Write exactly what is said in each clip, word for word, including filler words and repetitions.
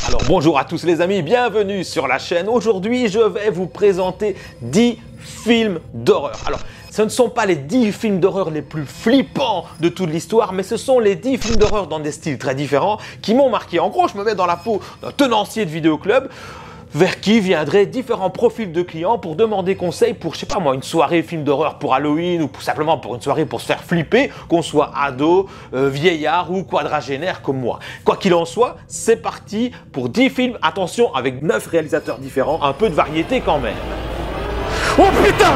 Alors bonjour à tous les amis, bienvenue sur la chaîne. Aujourd'hui je vais vous présenter dix films d'horreur. Alors ce ne sont pas les dix films d'horreur les plus flippants de toute l'histoire, mais ce sont les dix films d'horreur dans des styles très différents qui m'ont marqué. En gros, je me mets dans la peau d'un tenancier de vidéoclub vers qui viendraient différents profils de clients pour demander conseil pour, je sais pas moi, une soirée film d'horreur pour Halloween ou pour, simplement pour une soirée pour se faire flipper, qu'on soit ado, euh, vieillard ou quadragénaire comme moi. Quoi qu'il en soit, c'est parti pour dix films, attention, avec neuf réalisateurs différents, un peu de variété quand même. Oh putain!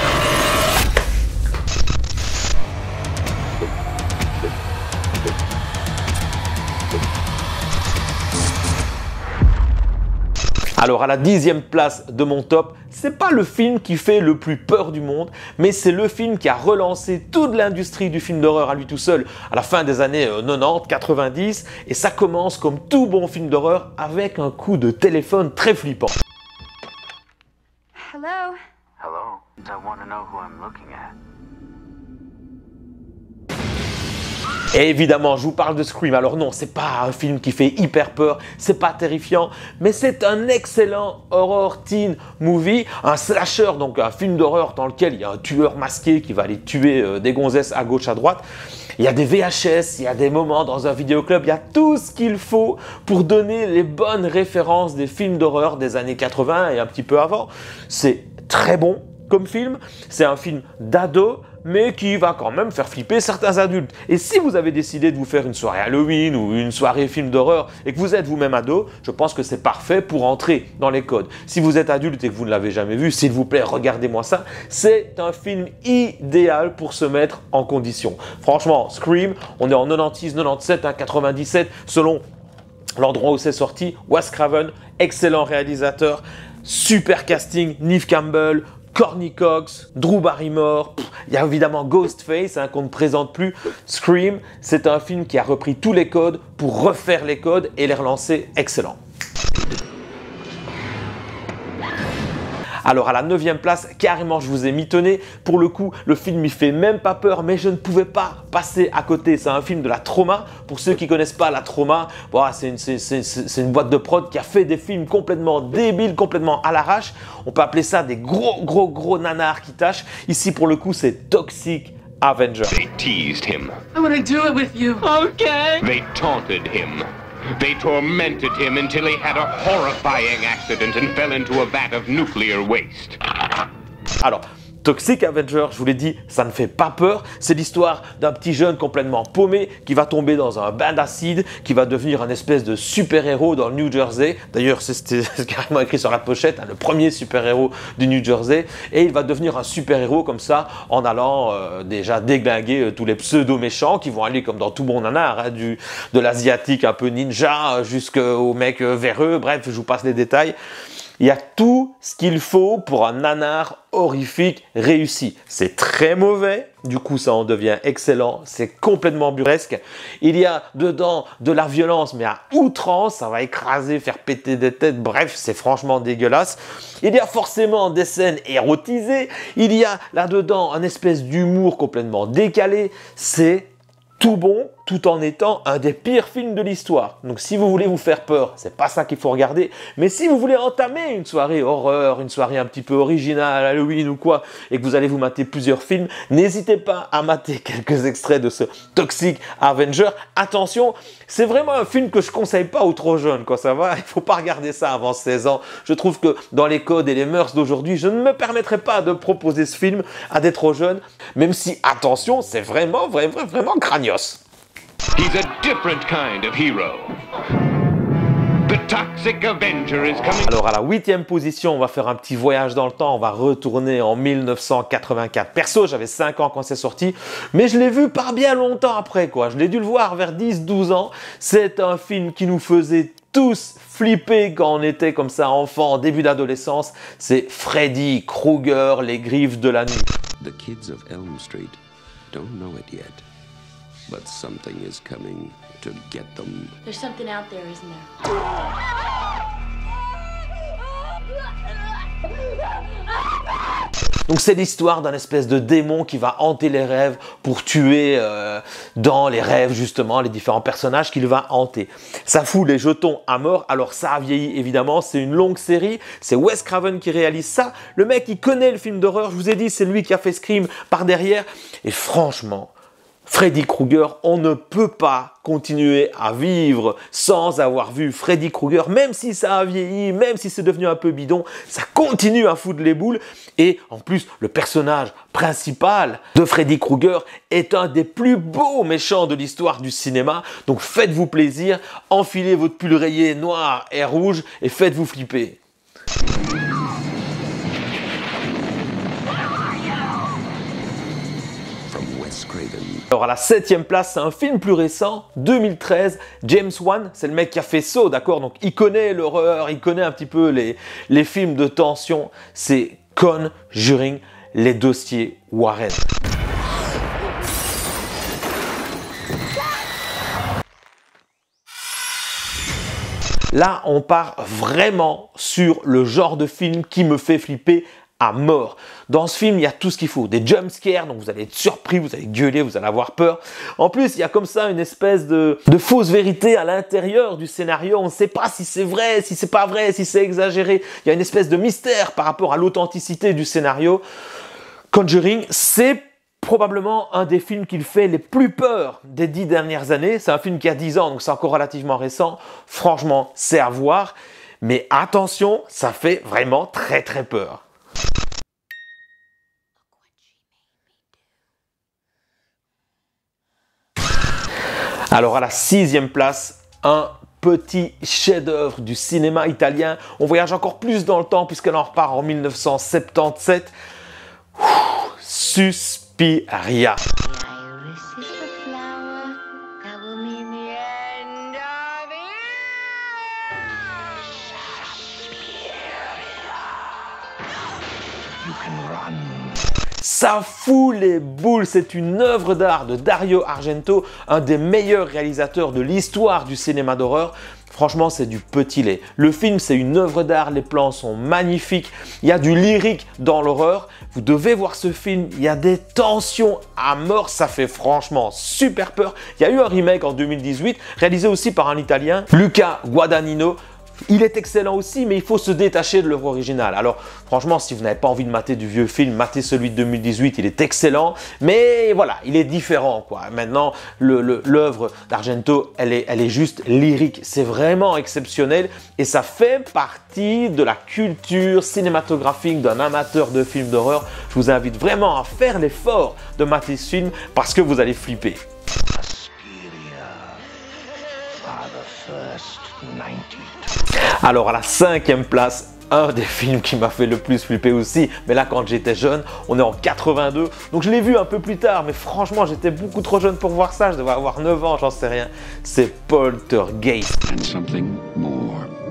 Alors à la dixième place de mon top, c'est pas le film qui fait le plus peur du monde, mais c'est le film qui a relancé toute l'industrie du film d'horreur à lui tout seul à la fin des années quatre-vingt-dix quatre-vingt-dix, et ça commence comme tout bon film d'horreur avec un coup de téléphone très flippant. Hello. Hello. I want to know who I'm looking at. Et évidemment, je vous parle de Scream. Alors non, c'est pas un film qui fait hyper peur, c'est pas terrifiant, mais c'est un excellent horror teen movie, un slasher, donc un film d'horreur dans lequel il y a un tueur masqué qui va aller tuer euh, des gonzesses à gauche, à droite. Il y a des V H S, il y a des moments dans un vidéoclub, il y a tout ce qu'il faut pour donner les bonnes références des films d'horreur des années quatre-vingts et un petit peu avant. C'est très bon comme film, c'est un film d'ado, mais qui va quand même faire flipper certains adultes. Et si vous avez décidé de vous faire une soirée Halloween ou une soirée film d'horreur et que vous êtes vous-même ado, je pense que c'est parfait pour entrer dans les codes. Si vous êtes adulte et que vous ne l'avez jamais vu, s'il vous plaît, regardez-moi ça. C'est un film idéal pour se mettre en condition. Franchement, Scream, on est en quatre-vingt-six, quatre-vingt-dix-sept, hein, quatre-vingt-dix-sept, selon l'endroit où c'est sorti. Wes Craven, excellent réalisateur, super casting, Neve Campbell, Courteney Cox, Drew Barrymore, il y a évidemment Ghostface hein, qu'on ne présente plus. Scream, c'est un film qui a repris tous les codes pour refaire les codes et les relancer excellent. Alors à la neuvième place, carrément je vous ai mitonné. Pour le coup, le film il fait même pas peur, mais je ne pouvais pas passer à côté. C'est un film de la Troma. Pour ceux qui ne connaissent pas la Troma, voilà, c'est une, c'est, c'est, c'est une boîte de prod qui a fait des films complètement débiles, complètement à l'arrache. On peut appeler ça des gros, gros, gros nanars qui tâchent. Ici pour le coup, c'est Toxic Avenger. They teased him. I want to do it with you. Okay. They taunted him. They tormented him until he had a horrifying accident and fell into a vat of nuclear waste. Alors, Toxic Avenger, je vous l'ai dit, ça ne fait pas peur. C'est l'histoire d'un petit jeune complètement paumé qui va tomber dans un bain d'acide, qui va devenir un espèce de super-héros dans le New Jersey. D'ailleurs, c'est carrément écrit sur la pochette, hein, le premier super-héros du New Jersey. Et il va devenir un super-héros comme ça en allant euh, déjà déglinguer euh, tous les pseudo-méchants qui vont aller comme dans tout bon nanar, hein, du, de l'asiatique un peu ninja jusqu'au mec euh, véreux. Bref, je vous passe les détails. Il y a tout ce qu'il faut pour un nanar horrifique réussi. C'est très mauvais, du coup ça en devient excellent, c'est complètement burlesque. Il y a dedans de la violence, mais à outrance, ça va écraser, faire péter des têtes, bref, c'est franchement dégueulasse. Il y a forcément des scènes érotisées, il y a là-dedans un espèce d'humour complètement décalé, c'est tout bon, tout en étant un des pires films de l'histoire. Donc si vous voulez vous faire peur, c'est pas ça qu'il faut regarder. Mais si vous voulez entamer une soirée horreur, une soirée un petit peu originale, Halloween ou quoi, et que vous allez vous mater plusieurs films, n'hésitez pas à mater quelques extraits de ce Toxic Avenger. Attention, c'est vraiment un film que je conseille pas aux trop jeunes, quoi, ça va. Il faut pas regarder ça avant seize ans. Je trouve que dans les codes et les mœurs d'aujourd'hui, je ne me permettrai pas de proposer ce film à des trop jeunes, même si, attention, c'est vraiment, vraiment, vraiment cranios. He's a different kind of hero. The Toxic Avenger is coming. Alors à la huitième position, on va faire un petit voyage dans le temps, on va retourner en mille neuf cent quatre-vingt-quatre. Perso, j'avais cinq ans quand c'est sorti, mais je l'ai vu pas bien longtemps après, quoi. Je l'ai dû le voir vers dix douze ans. C'est un film qui nous faisait tous flipper quand on était comme ça enfant, en début d'adolescence. C'est Freddy Krueger, les griffes de la nuit. The kids of Elm Street don't know it yet, but something is coming to get them. There's something out there, isn't there? Donc c'est l'histoire d'un espèce de démon qui va hanter les rêves pour tuer euh, dans les rêves justement les différents personnages qu'il va hanter. Ça fout les jetons à mort. Alors ça a vieilli évidemment, c'est une longue série, c'est Wes Craven qui réalise ça. Le mec il connaît le film d'horreur, je vous ai dit c'est lui qui a fait Scream par derrière. Et franchement, Freddy Krueger, on ne peut pas continuer à vivre sans avoir vu Freddy Krueger, même si ça a vieilli, même si c'est devenu un peu bidon, ça continue à foutre les boules. Et en plus, le personnage principal de Freddy Krueger est un des plus beaux méchants de l'histoire du cinéma. Donc faites-vous plaisir, enfilez votre pull rayé noir et rouge et faites-vous flipper. Alors à la septième place, c'est un film plus récent, deux mille treize, James Wan, c'est le mec qui a fait Saw, d'accord, donc il connaît l'horreur, il connaît un petit peu les, les films de tension, c'est Conjuring, les dossiers Warren. Là, on part vraiment sur le genre de film qui me fait flipper à mort. Dans ce film, il y a tout ce qu'il faut. Des jump scares, donc vous allez être surpris, vous allez gueuler, vous allez avoir peur. En plus, il y a comme ça une espèce de, de fausse vérité à l'intérieur du scénario. On ne sait pas si c'est vrai, si c'est pas vrai, si c'est exagéré. Il y a une espèce de mystère par rapport à l'authenticité du scénario. Conjuring, c'est probablement un des films qui fait les plus peur des dix dernières années. C'est un film qui a dix ans, donc c'est encore relativement récent. Franchement, c'est à voir. Mais attention, ça fait vraiment très très peur. Alors à la sixième place, un petit chef-d'œuvre du cinéma italien. On voyage encore plus dans le temps puisqu'elle en repart en mille neuf cent soixante-dix-sept. Ouh, Suspiria. Ça fout les boules, c'est une œuvre d'art de Dario Argento, un des meilleurs réalisateurs de l'histoire du cinéma d'horreur. Franchement, c'est du petit lait. Le film, c'est une œuvre d'art, les plans sont magnifiques, il y a du lyrique dans l'horreur. Vous devez voir ce film, il y a des tensions à mort, ça fait franchement super peur. Il y a eu un remake en deux mille dix-huit, réalisé aussi par un Italien, Luca Guadagnino. Il est excellent aussi, mais il faut se détacher de l'œuvre originale. Alors, franchement, si vous n'avez pas envie de mater du vieux film, matez celui de deux mille dix-huit, il est excellent. Mais voilà, il est différent, quoi. Maintenant, l'œuvre d'Argento, elle est, elle est juste lyrique. C'est vraiment exceptionnel et ça fait partie de la culture cinématographique d'un amateur de films d'horreur. Je vous invite vraiment à faire l'effort de mater ce film parce que vous allez flipper. Alors à la cinquième place, un des films qui m'a fait le plus flipper aussi, mais là quand j'étais jeune, on est en quatre-vingt-deux, donc je l'ai vu un peu plus tard, mais franchement j'étais beaucoup trop jeune pour voir ça, je devais avoir neuf ans, j'en sais rien, c'est Poltergeist. And something more.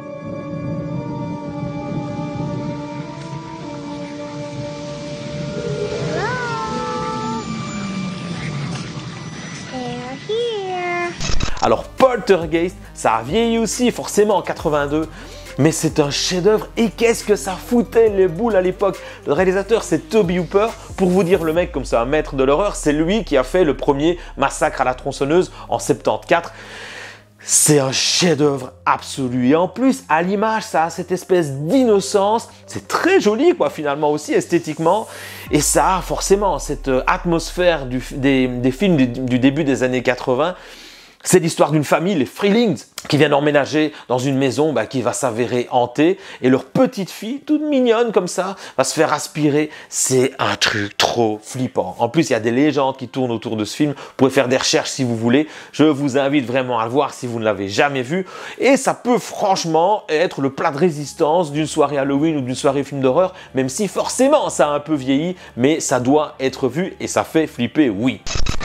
Alors Poltergeist, ça a vieilli aussi forcément en quatre-vingt-deux, mais c'est un chef-d'œuvre et qu'est-ce que ça foutait les boules à l'époque. Le réalisateur c'est Toby Hooper, pour vous dire le mec comme c'est un maître de l'horreur, c'est lui qui a fait le premier Massacre à la tronçonneuse en soixante-quatorze. C'est un chef-d'œuvre absolu et en plus à l'image ça a cette espèce d'innocence, c'est très joli quoi finalement aussi esthétiquement et ça a forcément cette atmosphère du, des, des films du, du début des années quatre-vingts. C'est l'histoire d'une famille, les Freelings, qui viennent emménager dans une maison bah, qui va s'avérer hantée et leur petite fille, toute mignonne comme ça, va se faire aspirer. C'est un truc trop flippant. En plus, il y a des légendes qui tournent autour de ce film. Vous pouvez faire des recherches si vous voulez. Je vous invite vraiment à le voir si vous ne l'avez jamais vu. Et ça peut franchement être le plat de résistance d'une soirée Halloween ou d'une soirée film d'horreur, même si forcément ça a un peu vieilli, mais ça doit être vu et ça fait flipper, oui.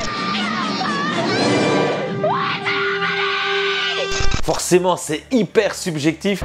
Forcément, c'est hyper subjectif.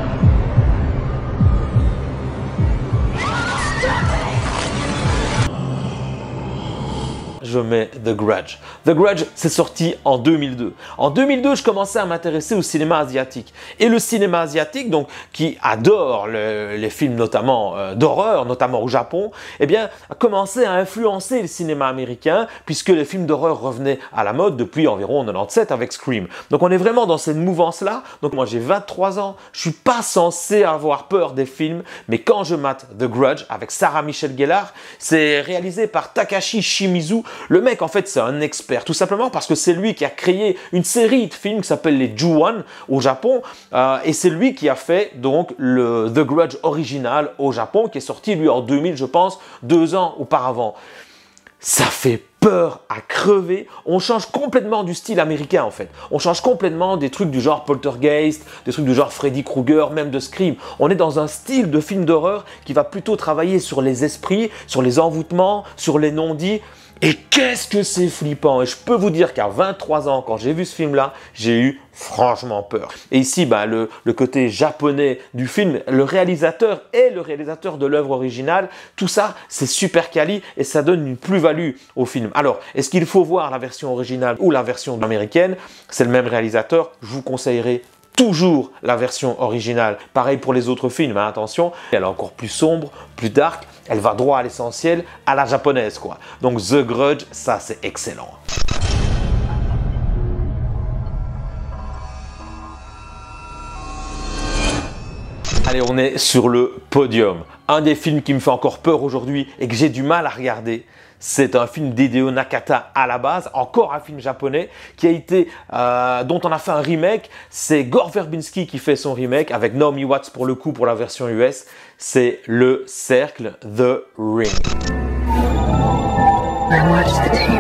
je mets The Grudge. The Grudge, c'est sorti en deux mille deux. En deux mille deux, je commençais à m'intéresser au cinéma asiatique. Et le cinéma asiatique, donc, qui adore le, les films notamment euh, d'horreur, notamment au Japon, eh bien, a commencé à influencer le cinéma américain, puisque les films d'horreur revenaient à la mode depuis environ quatre-vingt-dix-sept avec Scream. Donc on est vraiment dans cette mouvance-là. Donc moi j'ai vingt-trois ans, je suis pas censé avoir peur des films, mais quand je mate The Grudge avec Sarah Michelle Gellar, c'est réalisé par Takashi Shimizu. Le mec en fait c'est un expert, tout simplement parce que c'est lui qui a créé une série de films qui s'appelle les Ju-On au Japon, euh, et c'est lui qui a fait donc le The Grudge original au Japon, qui est sorti lui en deux mille, je pense, deux ans auparavant. Ça fait peur à crever. On change complètement du style américain en fait. On change complètement des trucs du genre Poltergeist, des trucs du genre Freddy Krueger, même de Scream. On est dans un style de film d'horreur qui va plutôt travailler sur les esprits, sur les envoûtements, sur les non-dits. Et qu'est-ce que c'est flippant! Et je peux vous dire qu'à vingt-trois ans, quand j'ai vu ce film-là, j'ai eu franchement peur. Et ici, bah, le, le côté japonais du film, le réalisateur est le réalisateur de l'œuvre originale. Tout ça, c'est super quali et ça donne une plus-value au film. Alors, est-ce qu'il faut voir la version originale ou la version américaine? C'est le même réalisateur. Je vous conseillerais toujours la version originale. Pareil pour les autres films, hein, attention, elle est encore plus sombre, plus dark, elle va droit à l'essentiel, à la japonaise quoi. Donc The Grudge, ça c'est excellent. Allez, on est sur le podium. Un des films qui me fait encore peur aujourd'hui et que j'ai du mal à regarder, c'est un film d'Hideo Nakata à la base, encore un film japonais qui a été, euh, dont on a fait un remake. C'est Gore Verbinski qui fait son remake avec Naomi Watts pour le coup pour la version U S. C'est Le Cercle, The Ring. I watched the tape.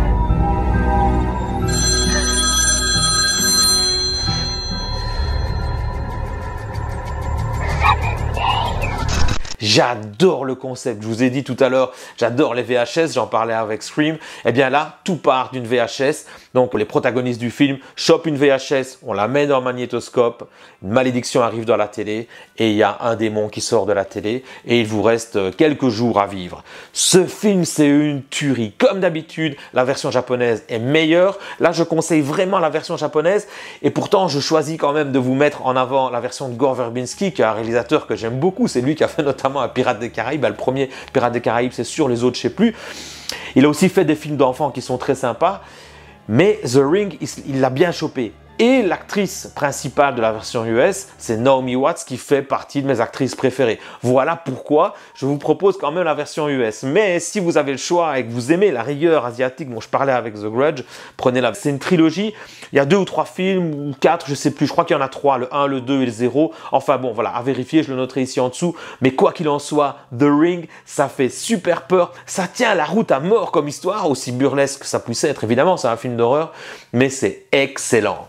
J'adore le concept, je vous ai dit tout à l'heure, j'adore les V H S, j'en parlais avec Scream. Et bien là, tout part d'une V H S. Donc les protagonistes du film chopent une V H S, on la met dans un magnétoscope, une malédiction arrive dans la télé et il y a un démon qui sort de la télé et il vous reste quelques jours à vivre. Ce film, c'est une tuerie. Comme d'habitude, la version japonaise est meilleure. Là, je conseille vraiment la version japonaise et pourtant, je choisis quand même de vous mettre en avant la version de Gore Verbinski, qui est un réalisateur que j'aime beaucoup. C'est lui qui a fait notamment un Pirates des Caraïbes. Le premier Pirates des Caraïbes, c'est sûr, les autres, je ne sais plus. Il a aussi fait des films d'enfants qui sont très sympas. Mais The Ring, il l'a bien chopé. Et l'actrice principale de la version U S, c'est Naomi Watts qui fait partie de mes actrices préférées. Voilà pourquoi je vous propose quand même la version U S. Mais si vous avez le choix et que vous aimez la rigueur asiatique dont je parlais avec The Grudge, prenez-la. C'est une trilogie. Il y a deux ou trois films, ou quatre, je ne sais plus. Je crois qu'il y en a trois, le un, le deux et le zéro. Enfin bon, voilà, à vérifier, je le noterai ici en dessous. Mais quoi qu'il en soit, The Ring, ça fait super peur. Ça tient la route à mort comme histoire, aussi burlesque que ça puisse être. Évidemment, c'est un film d'horreur, mais c'est excellent.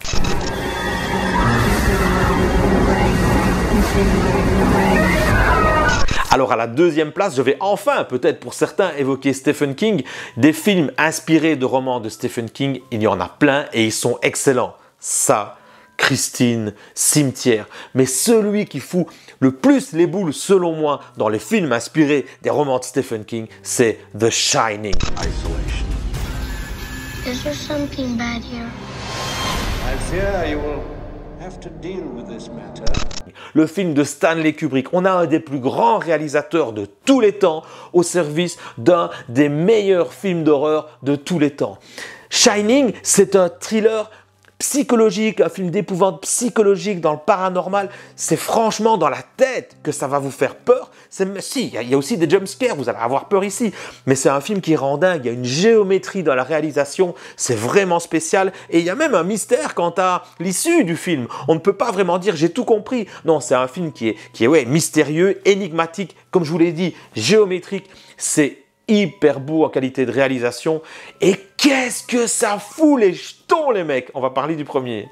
Alors à la deuxième place, je vais enfin, peut-être pour certains, évoquer Stephen King. Des films inspirés de romans de Stephen King, il y en a plein et ils sont excellents. Ça, Christine, Cimetière. Mais celui qui fout le plus les boules, selon moi, dans les films inspirés des romans de Stephen King, c'est The Shining. Isolation. Is there something bad here? I fear you will have to deal with this matter. Le film de Stanley Kubrick. On a un des plus grands réalisateurs de tous les temps au service d'un des meilleurs films d'horreur de tous les temps. Shining, c'est un thriller psychologique, un film d'épouvante psychologique dans le paranormal. C'est franchement dans la tête que ça va vous faire peur. Si, il y, y a aussi des jumpscares, vous allez avoir peur ici. Mais c'est un film qui rend dingue, il y a une géométrie dans la réalisation, c'est vraiment spécial. Et il y a même un mystère quant à l'issue du film. On ne peut pas vraiment dire j'ai tout compris. Non, c'est un film qui est, qui est ouais, mystérieux, énigmatique, comme je vous l'ai dit, géométrique. C'est hyper beau en qualité de réalisation. Et qu'est-ce que ça fout les jetons, les mecs! On va parler du premier.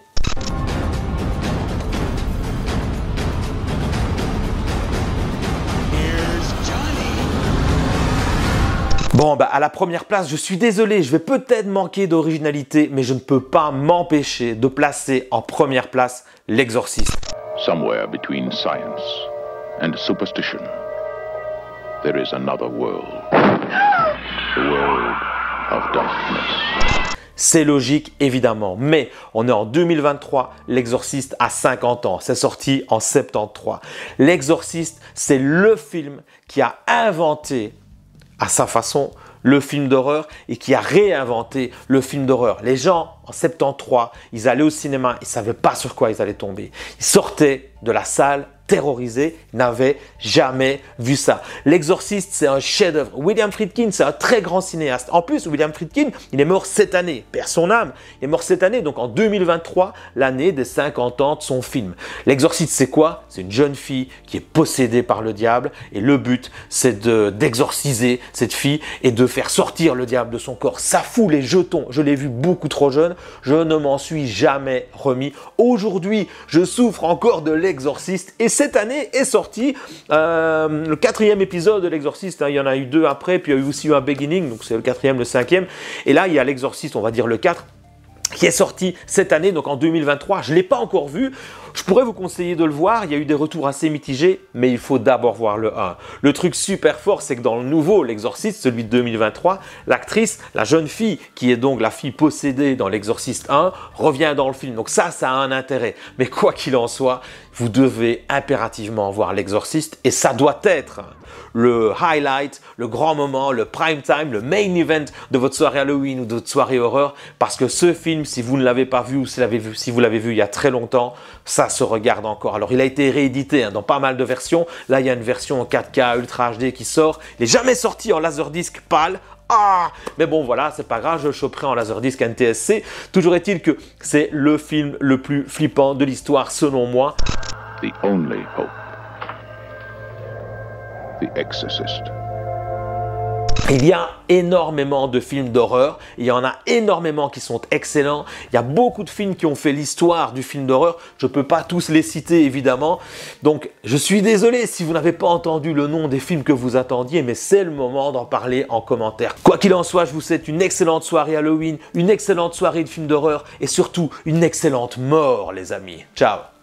Bon, bah, à la première place, je suis désolé, je vais peut-être manquer d'originalité, mais je ne peux pas m'empêcher de placer en première place L'Exorciste. Somewhere between science and superstition, there is another world. The world of darkness. C'est logique, évidemment, mais on est en deux mille vingt-trois, L'Exorciste a cinquante ans, c'est sorti en soixante-treize. L'Exorciste, c'est le film qui a inventé, à sa façon, le film d'horreur et qui a réinventé le film d'horreur. Les gens, en soixante-treize, ils allaient au cinéma, ils ne savaient pas sur quoi ils allaient tomber. Ils sortaient de la salle terrorisés, n'avaient jamais vu ça. L'Exorciste, c'est un chef-d'œuvre. William Friedkin, c'est un très grand cinéaste. En plus, William Friedkin, il est mort cette année, perd son âme. Il est mort cette année, donc en deux mille vingt-trois, l'année des cinquante ans de son film. L'Exorciste, c'est quoi? C'est une jeune fille qui est possédée par le diable et le but, c'est de, d'exorciser cette fille et de faire sortir le diable de son corps. Ça fout les jetons. Je l'ai vu beaucoup trop jeune. Je ne m'en suis jamais remis. Aujourd'hui, je souffre encore de l'Exorciste et cette année est sorti euh, le quatrième épisode de l'Exorciste. Hein. Il y en a eu deux après, puis il y a eu aussi eu un Beginning, donc c'est le quatrième, le cinquième. Et là, il y a l'Exorciste, on va dire le quatre, qui est sorti cette année, donc en deux mille vingt-trois. Je ne l'ai pas encore vu. Je pourrais vous conseiller de le voir. Il y a eu des retours assez mitigés, mais il faut d'abord voir le un. Le truc super fort, c'est que dans le nouveau L'Exorciste, celui de deux mille vingt-trois, l'actrice, la jeune fille, qui est donc la fille possédée dans l'Exorciste un, revient dans le film. Donc ça, ça a un intérêt. Mais quoi qu'il en soit, vous devez impérativement voir L'Exorciste et ça doit être le highlight, le grand moment, le prime time, le main event de votre soirée Halloween ou de votre soirée horreur, parce que ce film, si vous ne l'avez pas vu ou si, vu, si vous l'avez vu il y a très longtemps, ça se regarde encore. Alors il a été réédité hein, dans pas mal de versions. Là il y a une version en quatre K Ultra H D qui sort. Il n'est jamais sorti en laserdisc pâle. Ah, mais bon voilà, c'est pas grave, je le choperai en laserdisc N T S C. Toujours est-il que c'est le film le plus flippant de l'histoire selon moi. The only hope. The Exorcist. Il y a énormément de films d'horreur, il y en a énormément qui sont excellents, il y a beaucoup de films qui ont fait l'histoire du film d'horreur, je ne peux pas tous les citer évidemment, donc je suis désolé si vous n'avez pas entendu le nom des films que vous attendiez, mais c'est le moment d'en parler en commentaire. Quoi qu'il en soit, je vous souhaite une excellente soirée Halloween, une excellente soirée de films d'horreur et surtout une excellente mort les amis. Ciao.